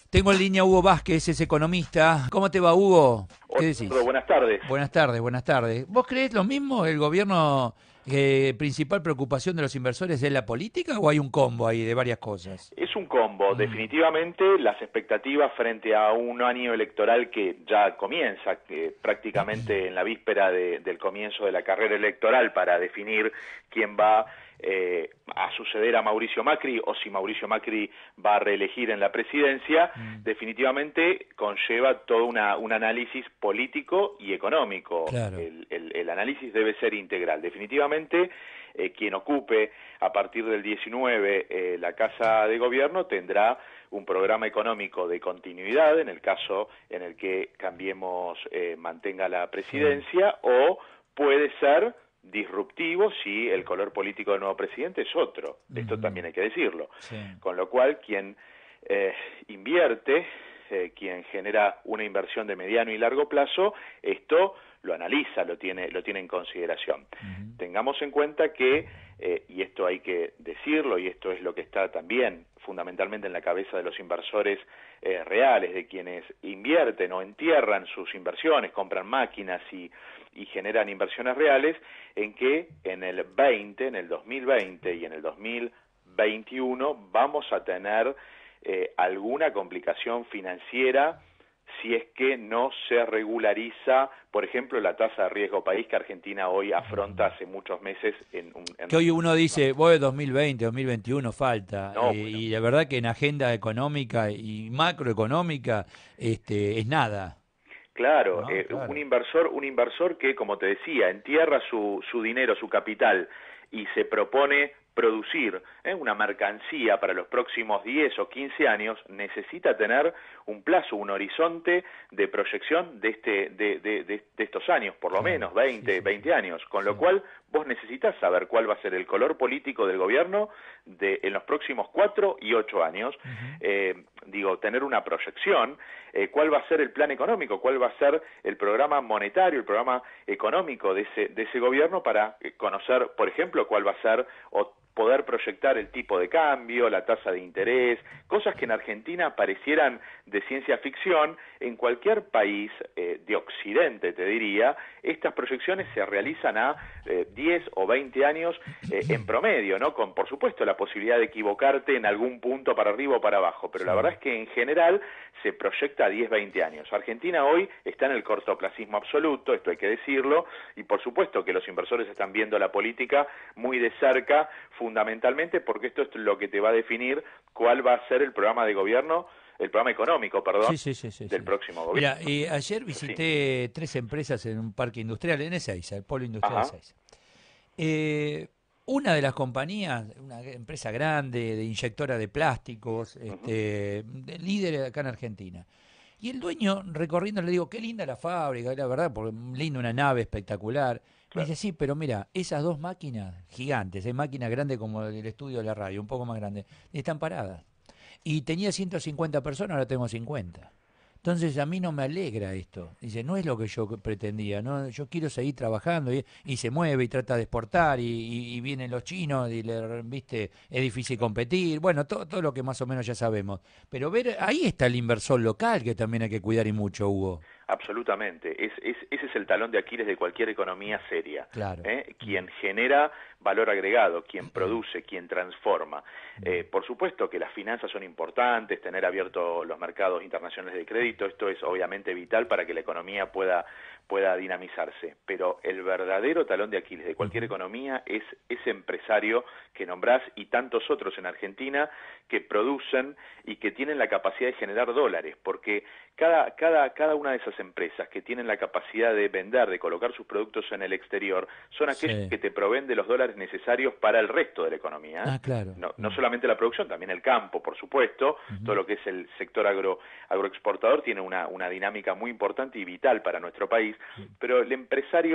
Tengo en línea a Hugo Vázquez, es economista. ¿Cómo te va, Hugo? ¿Qué Hola, decís? buenas tardes. Buenas tardes, buenas tardes. ¿Vos creés lo mismo? ¿El gobierno, principal preocupación de los inversores es la política o hay un combo ahí de varias cosas? Es un combo. Mm, Definitivamente las expectativas frente a un año electoral que ya comienza, que prácticamente en la víspera del comienzo de la carrera electoral para definir quién va a suceder a Mauricio Macri o si Mauricio Macri va a reelegir en la presidencia, mm, definitivamente conlleva todo un análisis político y económico. claro. El análisis debe ser integral. Definitivamente quien ocupe a partir del 19 la Casa de Gobierno tendrá un programa económico de continuidad en el caso en el que Cambiemos mantenga la Sí. presidencia, o puede ser disruptivo si el color político del nuevo presidente es otro. Esto Ujú, también hay que decirlo. sí. Con lo cual, quien invierte, quien genera una inversión de mediano y largo plazo, esto lo analiza, lo tiene en consideración. Ujú, Tengamos en cuenta que, y esto hay que decirlo, y esto es lo que está también fundamentalmente en la cabeza de los inversores reales, de quienes invierten o entierran sus inversiones, compran máquinas y generan inversiones reales, en que en en el 2020 y en el 2021 vamos a tener alguna complicación financiera si es que no se regulariza, por ejemplo, la tasa de riesgo país que Argentina hoy afronta ujú. hace muchos meses Que hoy uno ¿no? dice, vos 2020, 2021 falta, No, bueno, y la verdad que en agenda económica y macroeconómica es nada, claro, ¿no? Claro. un inversor que, como te decía, entierra su dinero, su capital, y se propone producir una mercancía para los próximos 10 o 15 años, necesita tener un plazo, un horizonte de proyección de estos años, por lo Claro, menos sí, sí, sí, 20 años, con lo sí. cual vos necesitas saber cuál va a ser el color político del gobierno en los próximos 4 y 8 años, Ujú. tener una proyección, cuál va a ser el plan económico, cuál va a ser el programa monetario, el programa económico de ese gobierno para conocer, por ejemplo, cuál va a ser o poder proyectar el tipo de cambio, la tasa de interés, cosas que en Argentina parecieran de ciencia ficción. En cualquier país de Occidente, te diría, estas proyecciones se realizan a 10 o 20 años en promedio, ¿no? Con, por supuesto, la posibilidad de equivocarte en algún punto para arriba o para abajo, pero la Sí. verdad es que en general se proyecta a 10, 20 años. Argentina hoy está en el cortoplacismo absoluto, esto hay que decirlo, y por supuesto que los inversores están viendo la política muy de cerca, fundamentalmente porque esto es lo que te va a definir cuál va a ser el programa de gobierno, el programa económico, perdón, Sí, sí, sí, sí, del sí. próximo gobierno. Mira, ayer Es así. visité tres empresas en un parque industrial, en Ezeiza, el Polo Industrial Ajá. Ezeiza. Eh, una de las compañías, una empresa grande de inyectora de plásticos, Uh-huh. líder acá en Argentina. Y el dueño, recorriendo, le digo, qué linda la fábrica, la verdad, porque linda una nave espectacular. Me Claro. dice, sí, pero mira, esas dos máquinas gigantes, hay máquinas grandes como el estudio de la radio, un poco más grandes, están paradas. Y tenía 150 personas, ahora tengo 50. Entonces a mí no me alegra esto. Dice, no es lo que yo pretendía, ¿no? Yo quiero seguir trabajando y se mueve y trata de exportar y vienen los chinos y viste, es difícil competir. Bueno, todo lo que más o menos ya sabemos. Pero ver, ahí está el inversor local que también hay que cuidar y mucho, Hugo. Absolutamente. Ese es el talón de Aquiles de cualquier economía seria. Claro. Quien genera valor agregado, quien produce, quien transforma. Mm. Por supuesto que las finanzas son importantes, tener abiertos los mercados internacionales de crédito, esto es obviamente vital para que la economía pueda dinamizarse. Pero el verdadero talón de Aquiles de cualquier Ujú. economía es ese empresario que nombrás y tantos otros en Argentina que producen y que tienen la capacidad de generar dólares, porque cada una de esas empresas que tienen la capacidad de vender, de colocar sus productos en el exterior, son aquellos Sí. que te proveen de los dólares necesarios para el resto de la economía, ¿eh? Ah, claro. No Mm. solamente la producción, también el campo, por supuesto, todo Ujú. lo que es el sector agroexportador tiene una dinámica muy importante y vital para nuestro país, pero el empresario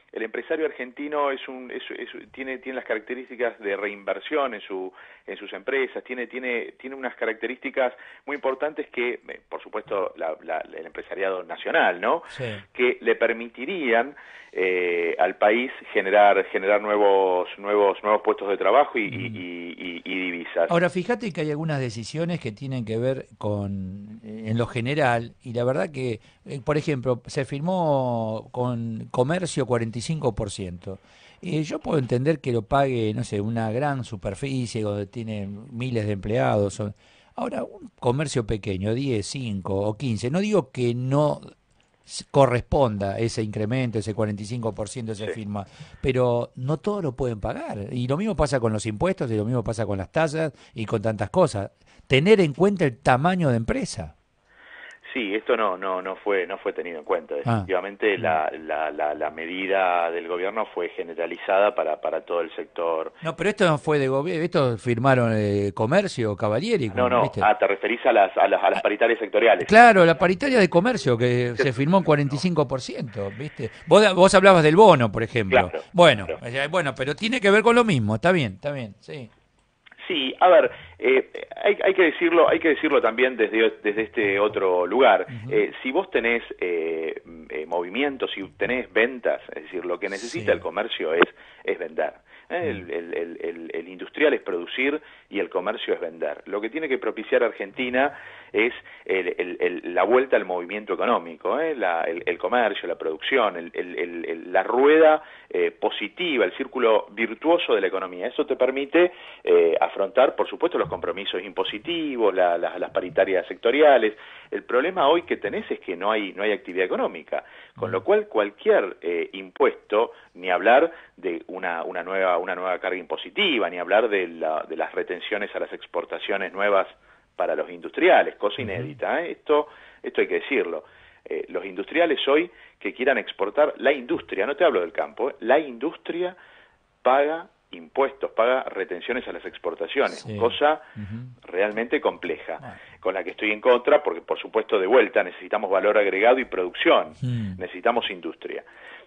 el empresario argentino tiene las características de reinversión en sus empresas, tiene unas características muy importantes que, por supuesto, el empresariado nacional, ¿no? Sí. Que le permitirían al país generar nuevos puestos de trabajo y divisas. Ahora, fíjate que hay algunas decisiones que tienen que ver en lo general, y la verdad que, por ejemplo, se firmó con comercio 45%. Yo puedo entender que lo pague, no sé, una gran superficie donde tiene miles de empleados. Ahora, un comercio pequeño, 10, 5 o 15, no digo que no corresponda ese incremento, ese 45% se firma, pero no todos lo pueden pagar. Y lo mismo pasa con los impuestos, y lo mismo pasa con las tasas y con tantas cosas. Tener en cuenta el tamaño de empresa. Sí, esto no fue tenido en cuenta. Definitivamente la medida del gobierno fue generalizada para todo el sector. No, pero esto no fue de gobierno, esto firmaron Comercio, Cavalieri. No, ¿viste? te referís a las paritarias sectoriales. Claro, la paritaria de comercio que se firmó en 45%, ¿viste? Vos hablabas del bono, por ejemplo. Claro, bueno, claro. Bueno, pero tiene que ver con lo mismo, está bien, sí. Sí, a ver, hay que decirlo también desde este otro lugar. Si vos tenés movimientos, si tenés ventas, es decir, lo que necesita el comercio es vender. El industrial es producir y el comercio es vender. Lo que tiene que propiciar Argentina es la vuelta al movimiento económico, el comercio, la producción, la rueda positiva, el círculo virtuoso de la economía. Eso te permite afrontar, por supuesto, los compromisos impositivos, las paritarias sectoriales. El problema hoy que tenés es que no hay actividad económica, con lo cual cualquier impuesto, ni hablar de una nueva carga impositiva, ni hablar de las retenciones a las exportaciones nuevas para los industriales, cosa inédita, Esto hay que decirlo. Los industriales hoy que quieran exportar, la industria, no te hablo del campo, la industria paga impuestos, paga retenciones a las exportaciones, cosa realmente compleja, con la que estoy en contra, porque por supuesto de vuelta necesitamos valor agregado y producción, necesitamos industria.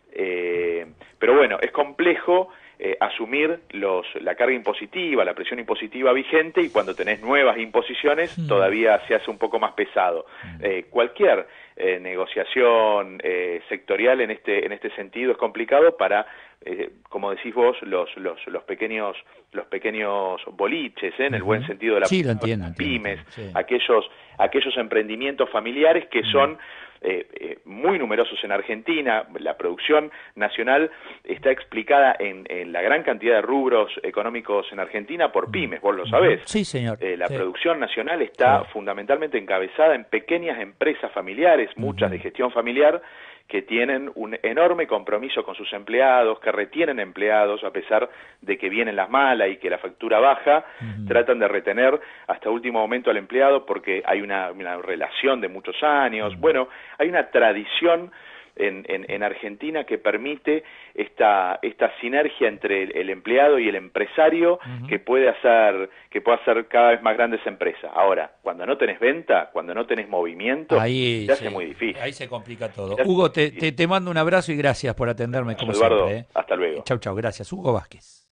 Pero bueno, es complejo asumir la carga impositiva, la presión impositiva vigente, y cuando tenés nuevas imposiciones todavía se hace un poco más pesado. Cualquier negociación sectorial en este sentido es complicado para, como decís vos, los pequeños boliches, en el buen sentido de la palabra, entiendo, pymes, sí. aquellos emprendimientos familiares que son muy numerosos en Argentina. La producción nacional está explicada en la gran cantidad de rubros económicos en Argentina por pymes, vos lo sabés. Sí, señor. La producción nacional está fundamentalmente encabezada en pequeñas empresas familiares, muchas de gestión familiar, que tienen un enorme compromiso con sus empleados, que retienen empleados a pesar de que vienen las malas y que la factura baja, tratan de retener hasta último momento al empleado porque hay una relación de muchos años. Bueno, hay una tradición en Argentina que permite esta sinergia entre el empleado y el empresario que puede hacer cada vez más grande esa empresa. Ahora, cuando no tenés venta, cuando no tenés movimiento, se hace muy difícil. Ahí se complica todo. Hugo, te mando un abrazo y gracias por atenderme como Eduardo, siempre. hasta luego. Chau, gracias. Hugo Vázquez.